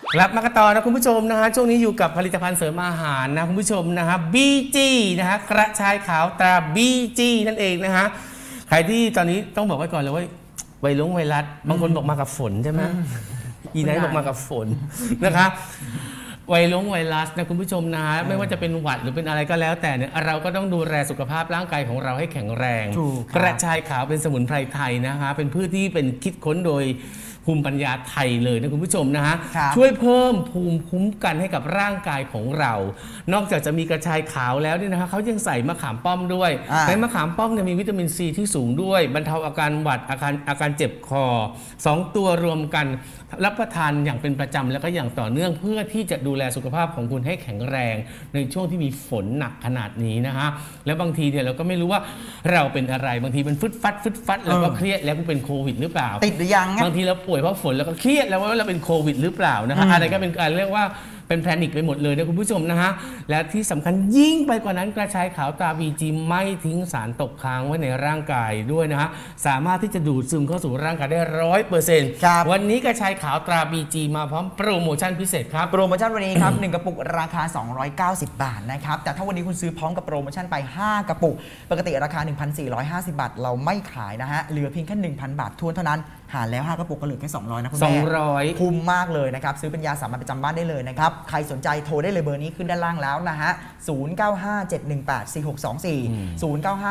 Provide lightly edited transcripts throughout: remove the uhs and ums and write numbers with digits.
กลับมากันต่อนะคุณผู้ชมนะฮะช่วงนี้อยู่กับผลิตภัณฑ์เสริมอาหารนะคุณผู้ชมนะฮะ BG นะฮะกระชายขาวตรา BG นั่นเองนะฮะใครที่ตอนนี้ต้องบอกไว้ก่อนเลยว่าไวรัสบางคนบอกมากับฝนใช่ไหมอีไนท์บอกมากับฝนนะคะไวรัสนะคุณผู้ชมนะฮะไม่ว่าจะเป็นหวัดหรือเป็นอะไรก็แล้วแต่เนี่ยเราก็ต้องดูแลสุขภาพร่างกายของเราให้แข็งแรงกระชายขาวเป็นสมุนไพรไทยนะฮะเป็นพืชที่เป็นคิดค้นโดยภูมิปัญญาไทยเลยนะคุณผู้ชมนะฮะช่วยเพิ่มภูมิคุ้มกันให้กับร่างกายของเรานอกจากจะมีกระชายขาวแล้วเนี่ยนะฮะเขายังใส่มะขามป้อมด้วยในมะขามป้อมเนี่ยมีวิตามินซีที่สูงด้วยบรรเทาอาการหวัดอาการเจ็บคอ2ตัวรวมกันรับประทานอย่างเป็นประจำแล้วก็อย่างต่อเนื่องเพื่อที่จะดูแลสุขภาพของคุณให้แข็งแรงในช่วงที่มีฝนหนักขนาดนี้นะฮะแล้วบางทีเนี่ยเราก็ไม่รู้ว่าเราเป็นอะไรบางทีมันฟึดฟัดแล้วก็เครียดแล้วกูเป็นโควิดหรือเปล่าติดหรือยังบางทีเราป่วยเพราะฝนแล้วก็เครียดแล้วว่าเราเป็นโควิดหรือเปล่านะคะอะไรก็เป็นการเรียกว่าเป็นแพนิคไปหมดเลยนะคุณผู้ชมนะฮะและที่สำคัญยิ่งไปกว่านั้นกระชายขาวตรา BG ไม่ทิ้งสารตกค้างไว้ในร่างกายด้วยนะฮะสามารถที่จะดูดซึมเข้าสู่ร่างกายได้ 100% วันนี้กระชายขาวตรา BG มาพร้อมโปรโมชั่นพิเศษครับโปรโมชั่นวันนี้ครับ 1 กระปุกราคา290 บาทนะครับแต่ถ้าวันนี้คุณซื้อพร้อมกับโปรโมชั่นไป5กระปุกปกติราคา 1,450 บาทเราไม่ขายนะฮะเหลือเพียงแค่ 1,000 บาททวนเท่านั้นหารแล้ว5กระปุกก็เหลือแค่200นะคุณแม่200คุ้มมากเลยนะครับซื้อเป็นยาสามัญประจำบ้านได้เลยนะครับใครสนใจโทรได้เลยเบอร์นี้ขึ้นด้านล่างแล้วนะฮะ0957184624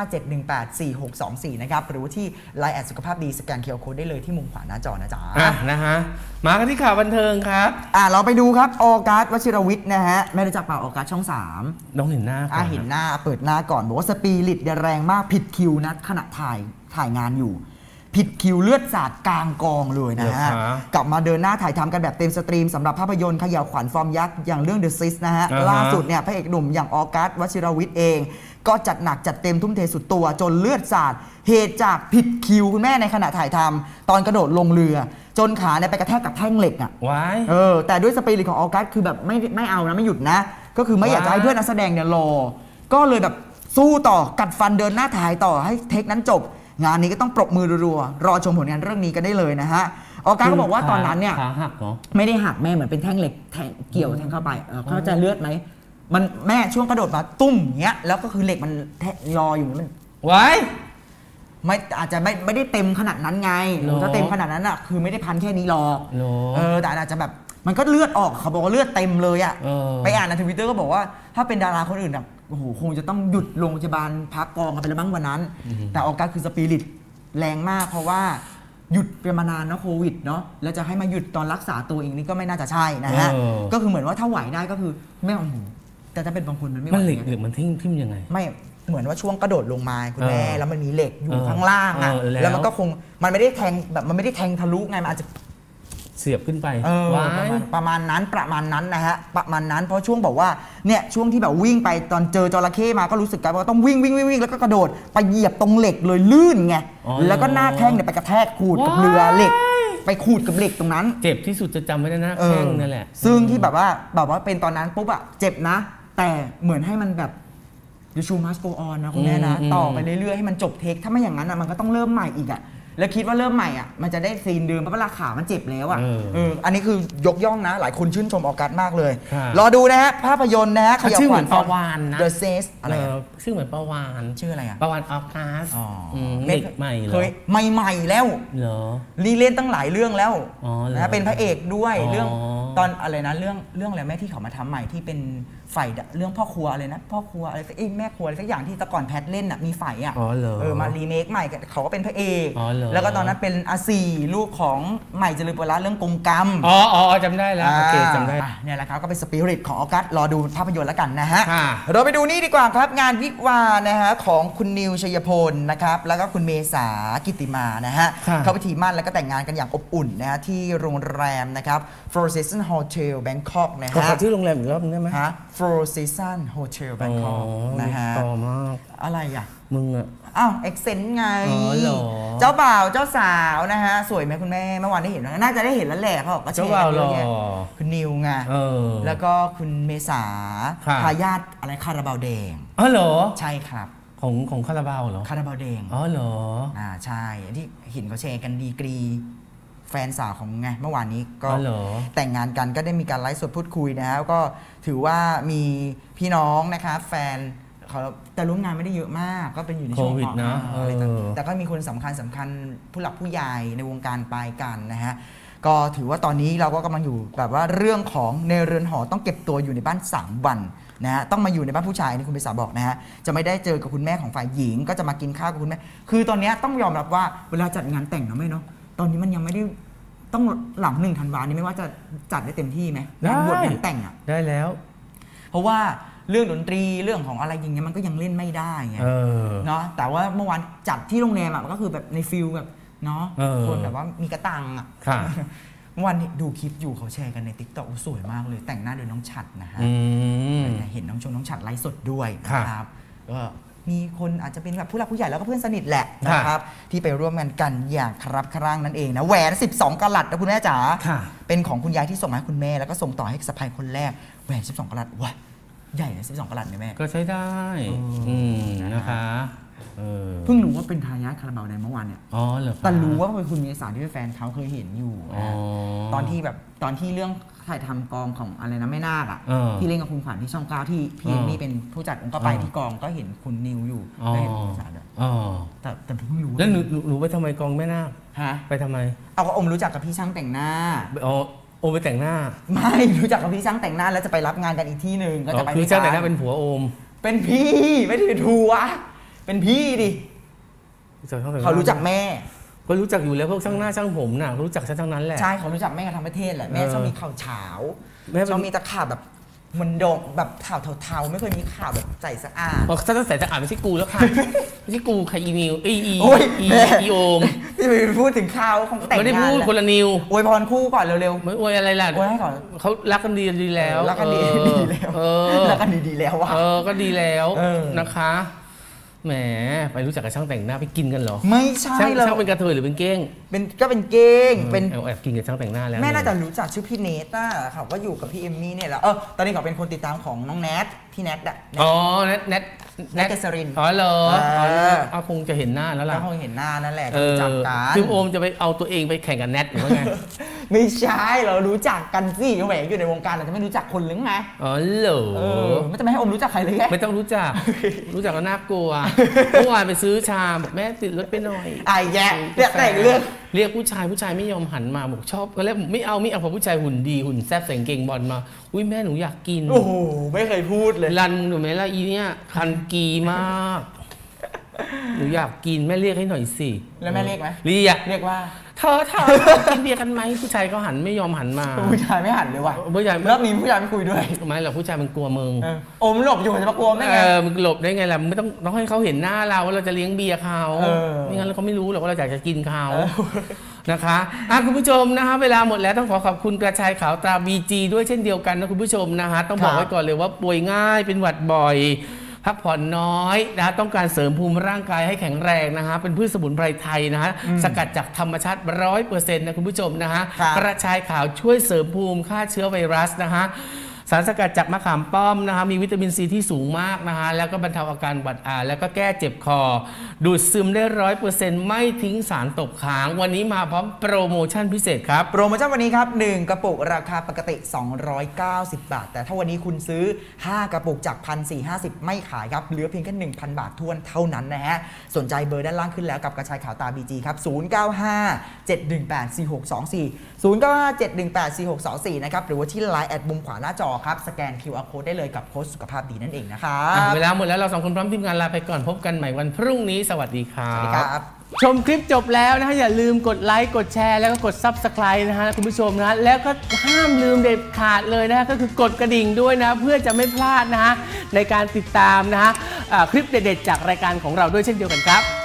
0957184624นะครับหรือว่าที่ LINE แอดสุขภาพดีสแกน QR Code ได้เลยที่มุมขวาหน้าจอนะจ๊ะนะฮะมากันที่ข่าวบันเทิงครับเราไปดูครับออกัสวชิรวิทย์นะฮะไม่รู้จักเปล่าออกัสช่อง3 น้องเห็นหน้าเห็นหน้าเปิดหน้าก่อนบอกว่าสปีริตแรงมากผิดคิวนะขณะถ่ายงานอยู่ผิดคิวเลือดสาดกลางกองเลยนะฮะกลับมาเดินหน้าถ่ายทำกันแบบเต็มสตรีมสำหรับภาพยนตร์เขย่าขวัญฟอร์มยักษ์อย่างเรื่อง The Sis นะฮะล่าสุดเนี่ยพระเอกหนุ่มอย่างออกัสวชิรวิทย์เองก็จัดหนักจัดเต็มทุ่มเทสุดตัวจนเลือดสาดเหตุจากผิดคิวคุณแม่ในขณะถ่ายทำตอนกระโดดลงเรือจนขาเนี่ยไปกระแทกกับแท่งเหล็กอ่ะแต่ด้วยสปิริตของออกัสคือแบบไม่เอานะไม่หยุดนะก็คือไม่อยากจะให้เพื่อนนักแสดงเนี่ยรอก็เลยแบบสู้ต่อกัดฟันเดินหน้าถ่ายต่อให้เทคนั้นจบงานนี้ก็ต้องปรบมือรัวๆรอชมผลงานเรื่องนี้กันได้เลยนะฮะออกัสก็บอกว่าตอนนั้นเนี่ยไม่ได้หักแม่เหมือนเป็นแท่งเหล็กเกี่ยวแท่งเข้าไปเขาจะเลือดไหมมันแม่ช่วงกระโดดมาตุ้มเงี้ยแล้วก็คือเหล็กมันรออยู่มันไว้ไม่อาจจะไม่ได้เต็มขนาดนั้นไงถ้าเต็มขนาดนั้นอ่ะคือไม่ได้พันแค่นี้หรอกแต่อาจจะแบบมันก็เลือดออกเขาบอกว่าเลือดเต็มเลยอ่ะไปอ่านใน Twitter ก็บอกว่าถ้าเป็นดาราคนอื่นแบบโอ้โหคงจะต้องหยุดโรงพยาบาลพักกองกันไปแล้วบ้างวันนั้นแต่ออกัสคือสปิริตแรงมากเพราะว่าหยุดไปมานานเนาะโควิดเนาะแล้วจะให้มาหยุดตอนรักษาตัวเองนี่ก็ไม่น่าจะใช่นะฮะก็คือเหมือนว่าถ้าไหวได้ก็คือไม่เอาหูแต่ถ้าเป็นบางคนมันไม่ไหวเหล็กหรือมันทิ่มยังไงไม่เหมือนว่าช่วงกระโดดลงมาคุณแม่แล้วมันมีเหล็กอยู่ข้างล่างอ่ะแล้วมันก็คงมันไม่ได้แทงแบบมันไม่ได้แทงทะลุไงมันอาจจะเสียบขึ้นไปประมาณนั้นนะฮะประมาณนั้นเพราะช่วงบอกว่าเนี่ยช่วงที่แบบวิ่งไปตอนเจอจระเข้มาก็รู้สึกกันว่าต้องวิ่งแล้วก็กระโดดไปเหยียบตรงเหล็กเลยลื่นไงแล้วก็หน้าแข้งเนี่ยไปกระแทกขูดกับเรือเหล็กไปขูดกับเหล็กตรงนั้นเจ็บที่สุดจะจำไว้นะแข้งนั่นแหละซึ่งที่แบบว่าเป็นตอนนั้นปุ๊บอะเจ็บนะแต่เหมือนให้มันแบบยูชูมัสโกออนนะคุณแม่นะต่อไปเรื่อยๆให้มันจบเทคถ้าไม่อย่างนั้นอะมันก็ต้องเริ่มใหม่อีกอะแล้วคิดว่าเริ่มใหม่อ่ะมันจะได้ซีนเดิมเพราะว่าขามันเจ็บแล้วอ่ะอันนี้คือยกย่องนะหลายคนชื่นชมออกัสมากเลยรอดูนะฮะภาพยนตร์นะฮะชื่อเหมือนปาวานนะ The Sis อะไรชื่อเหมือนปาวานชื่ออะไรอ่ะปาวานออกัสเด็กใหม่เหรอเคยใหม่แล้วเหรอรีเล่นตั้งหลายเรื่องแล้วนะเป็นพระเอกด้วยเรื่องตอนอะไรนะเรื่องอะไรแม่ที่เขามาทำใหม่ที่เป็นฝ่ายเรื่องพ่อครัวอะไรนะพ่อครัวอะไรสักแม่ครัวอะไรสักอย่างที่ตะก่อนแพทเล่นอ่ะมีฝ่ายอ่ะมารีเมคใหม่เขาก็เป็นพระเอกแล้วก็ตอนนั้นเป็นอาซีลูกของใหม่เจริญปุระเรื่องกงกรรมจำได้แล้วโอเคจำได้เนี่ยแหละครับก็เป็นสปิริตของออกัสรอดูภาพยนตร์แล้วกันนะฮะเราไปดูนี่ดีกว่าครับงานวิวานะฮะของคุณนิวชัยพลนะครับแล้วก็คุณเมษากิติมานะฮะเข้าพิธีมั่นแล้วก็แต่งงานกันอย่างอบอุ่นนะฮะที่โรงแรมนะครับ Four Seasons Hotel Bangkok นะฮะขอชื่อโรงแรมอีกรอบนึงได้ไหม Four Seasons Hotel Bangkok นะฮะอะไรอ่ะมึงอ่ะเอ็กเซนต์ไงเจ้าบ่าวเจ้าสาวนะฮะสวยไหมคุณแม่เมื่อวานได้เห็นน่าจะได้เห็นแล้วแหละเขาบอกก็เจ้าบ่าวหล่อคุณนิวไงแล้วก็คุณเมษาทายาทอะไรคาราบาวแดงเหรอใช่ครับของคาราบาวเหรอคาราบาวแดงเหรอใช่ที่เห็นเขาแชร์กันดีกรีแฟนสาวของไงเมื่อวานนี้ก็แต่แต่งงานกันก็ได้มีการไลฟ์สดพูดคุยนะฮะก็ถือว่ามีพี่น้องนะคะแฟนเขาแต่ร่วมงานไม่ได้เยอะมากก็เป็นอยู่ในช่วงของอะไรต่างแต่ก็มีคนสำคัญผู้หลักผู้ใหญ่ในวงการไปกันนะฮะก็ถือว่าตอนนี้เราก็กำลังอยู่แบบว่าเรื่องของในเรือนหอต้องเก็บตัวอยู่ในบ้าน3 วันนะฮะต้องมาอยู่ในบ้านผู้ชายนี่คุณพิสาบอกนะฮะจะไม่ได้เจอกับคุณแม่ของฝ่ายหญิงก็จะมากินข้าวกับคุณแม่คือตอนนี้ต้องยอมรับว่าเวลาจัดงานแต่งเนาะไม่เนาะตอนนี้มันยังไม่ได้ต้องหลัง1 ธันวาคมนี้ไม่ว่าจะจัดได้เต็มที่ไหมงานบวชงานแต่งอ่ะได้แล้วเพราะว่าเรื่องดนตรีเรื่องของอะไรอย่างเงี้ยมันก็ยังเล่นไม่ได้ไงเนาะแต่ว่าเมื่อวานจัดที่โรงแรมอ่ะก็คือแบบในฟิลแบบเนาะคนแบบว่ามีกระตังอ่ะเมื่อวานดูคลิปอยู่เขาแชร์กันใน TikTok สวยมากเลยแต่งหน้าโดยน้องฉัตรนะฮะเห็นน้องฉัตรไลฟ์สดด้วยนะครับก็มีคนอาจจะเป็นแบบผู้หลักผู้ใหญ่แล้วก็เพื่อนสนิทแหละนะครับที่ไปร่วมกันอย่างครับครั้งนั่นเองนะแหวน12 กะรัตนะคุณแม่จ๋าเป็นของคุณยายที่ส่งมาให้คุณแม่แล้วก็ส่งต่อให้สะใภ้คนแรกแหวน12 กะรัตว้าใหญ่นะ12 กะรัตเนี่ยแม่ก็ใช้ได้นะคะเพิ่งรู้ว่าเป็นทายาทคาราบาวแดงเมื่อวานเนี่ยแต่รู้ว่าเป็นคุณเมษาที่เป็นแฟนเขาเคยเห็นอยู่ตอนที่เรื่องถ่ายทำกองของอะไรนะแม่นาคอ่ะที่เล่นกับคุณขวัญที่ช่อง9ที่พี่เอมมี่เป็นผู้จัดองค์ก็ไปที่กองก็เห็นคุณนิวอยู่ได้เห็นคุณเมษาด้วยแต่เพิ่งรู้แล้วหนูไปทำไมกองแม่นาคไปทำไมเอาก็อมรู้จักกับพี่ช่างแต่งหน้าโอมไปแต่งหน้าไม่รู้จักกับพี่ช่างแต่งหน้าแล้วจะไปรับงานกันอีกที่หนึ่งก็จะไปพี่ช่างแต่งหน้าเป็นผัวโอมเป็นพี่ไม่ได้เป็นผัวเป็นพี่ดิเขารู้จักแม่ก็รู้จักอยู่แล้วพวกช่างหน้าช่างผมน่ะรู้จักช่างนั้นแหละใช่เขารู้จักแม่กันทั้งประเทศแหละแม่ชอบมีข่าวเฉาชอบมีตะขาบแบบมันโดกแบบข่าวเทาๆไม่เคยมีข่าวแบบใส่สะอาดถ้าใส่สะอาดไม่ใช่กูแล้วค่ะไม่ใช่กูใครอีนิวอีโอมที่ไปพูดถึงข่าวของแต่งงานไม่ได้พูดคนละนิวอวยพรคู่ก่อนเร็วๆไม่อวยอะไรล่ะอวยให้ก่อนเขารักกันดีแล้วรักกันดีแล้วรักกันดีแล้วว่ะก็ดีแล้วนะคะแหมไปรู้จักกับช่างแต่งหน้าไปกินกันเหรอไม่ใช่เลยช่างเป็นกระเทยหรือเป็นเก้งก็เป็นเก้งเป็นแอบกินกับช่างแต่งหน้าแล้วแม่น่าจะรู้จักชื่อพี่เนทน่ะเขาก็อยู่กับพี่เอมมี่เนี่ยแหละตอนนี้เขาเป็นคนติดตามของน้องแนทพี่แนทอ่ะแนทเกษรินเหรอคงจะเห็นหน้าแล้วล่ะคงเห็นหน้านั่นแหละรู้จักกันคือโอมจะไปเอาตัวเองไปแข่งกับแนทหรือว่าไงไม่ใช่เรารู้จักกันสิแหวกอยู่ในวงการเราจะไม่รู้จักคนหรือไงเหรอไม่จะไม่ให้โอมรู้จักใครเลยไงไม่ต้องรู้จักแล้วน่ากลัวเมื่อวานไปซื้อชาบอกแม่ติดรถไปหน่อยแย่แต่งเรื่องเรียกผู้ชายไม่ยอมหันมาบอกชอบก็แล้วไม่เอาพอผู้ชายหุ่นดีหุ่นแซ่บใส่กางเกงบอลมาอุ้ยแม่หนูอยากกินโอ้โหไม่เคยพูดเลยรันหนูไหมล่ะอีเนี่ยคันกีมากหนูอยากกินแม่เรียกให้หน่อยสิแล้วแม่เรียกไหมเรียกว่าเธอกินเบียร์กันไหมผู้ชายก็หันไม่ยอมหันมาผู้ชายไม่หันเลยว่ะผู้ชายรอบนี้ผู้ชายไม่คุยด้วยไม่หรอกผู้ชายมันกลัวมึงโอมหลบอยู่จะมากลัวได้ไงมึงหลบได้ไงล่ะไม่ต้องให้เขาเห็นหน้าเราว่าเราจะเลี้ยงเบียร์เขาไม่งั้นเขาไม่รู้หรอกว่าเราอยากจะกินเขานะคะคุณผู้ชมนะคะเวลาหมดแล้วต้องขอบคุณกระชายขาวตรา BG ด้วยเช่นเดียวกันนะคุณผู้ชมนะคะต้องบอกไว้ก่อนเลยว่าป่วยง่ายเป็นหวัดบ่อยพักผ่อนน้อยนะต้องการเสริมภูมิร่างกายให้แข็งแรงนะฮะเป็นพืชสมุนไพรไทยนะฮะสกัดจากธรรมชาติ 100% นะคุณผู้ชมนะฮะกระชายขาวช่วยเสริมภูมิฆ่าเชื้อไวรัสนะฮะสารสกัดจากมะขามป้อมนะคะมีวิตามินซีที่สูงมากนะคะแล้วก็บรรเทาอาการหวัดแล้วก็แก้เจ็บคอดูดซึมได้ 100% ไม่ทิ้งสารตกค้างวันนี้มาพร้อมโปรโมชั่นพิเศษครับโปรโมชั่นวันนี้ครับ1กระปุกราคาปกติ290 บาทแต่ถ้าวันนี้คุณซื้อ5กระปุกจาก 1,450 ไม่ขายครับเหลือเพียงแค่ 1,000 บาททวนเท่านั้นนะฮะสนใจเบอร์ด้านล่างขึ้นแล้วกับกระชายขาวตา BG ครับ0957184624 นะครับหรือว่าที่ LINE แอดมุมขวาหน้าจอครับสแกน QR Code ได้เลยกับโค้ดสุขภาพดีนั่นเองนะครับเวลาหมดแล้วเรา2คนพร้อมทีมงานลาไปก่อนพบกันใหม่วันพรุ่งนี้สวัสดีครับสวัสดีครับชมคลิปจบแล้วนะฮะอย่าลืมกดไลค์กดแชร์แล้วก็กด Subscribe นะฮะคุณผู้ชมนะแล้วก็ห้ามลืมเด็ดขาดเลยนะฮะก็คือกดกระดิ่งด้วยนะเพื่อจะไม่พลาดนะฮะในการติดตามนะฮะคลิปเด็ดๆจากรายการของเราด้วยเช่นเดียวกันครับ